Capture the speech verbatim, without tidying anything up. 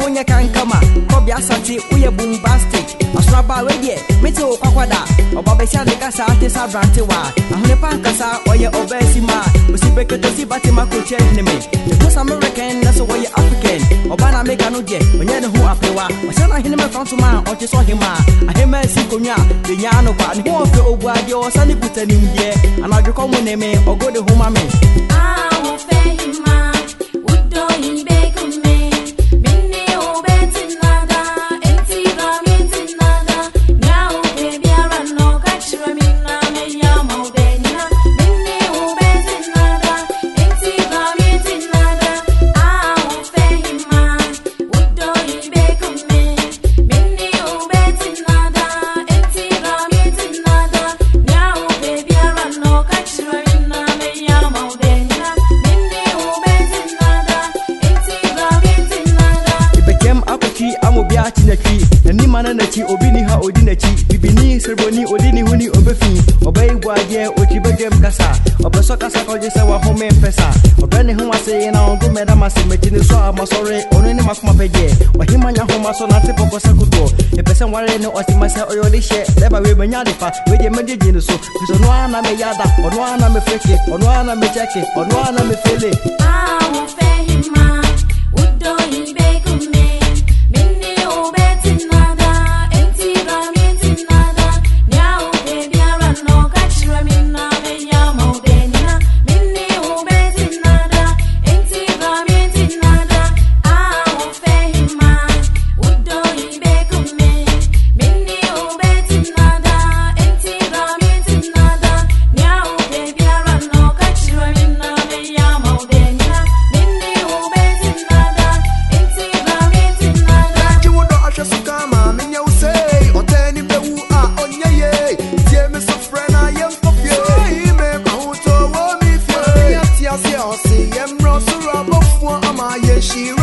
Onya can come up, Cobia Santi, we are bombastic. A straba radio, Mito Quaquada, or Babesha de Casa, Tessa Brantewa, a Hunepancasa, or your Obesima, was the Becker to see Batima could enemy. Because American, that's why you're African, or Bana make a no jet, when you know who I play, or shall I hear him from Suma, or just saw him, I hear my Sikonia, the Yano, and who of the Obadio, Sunny put an in here, and I'll come with name or go to home. Ahoofe Hema, would do in bake on me. Mini obet nada, empty garment nada. Now, baby, I run no catch Ramina, me yamo benina. Mini obet nada, empty garment nada. Ahoofe Hema, would do in bake on me. Mini obet nada, empty garment nada. Now, baby, I run no catch Ramina, me yamo benina. In a tree, and ni man and a chi, obini ha odinachi, bibini, ceremony, odini huni, obefi, obey wadia, ochibagam cassa, or Basocasa, or just our home and pesa, or Brandy whom I say, and I'll go madam, I say, making so I'm sorry, or any macmape, or him and your home, so not a pocosacudo. A person worrying or see myself or the share, never will be Yadifa, with your medicine, so there's one I'm a yada, or one I'm a fake, or one I'm a jacket, or one I'm a fillet. Ahoofe Hema, would do in bake on me. She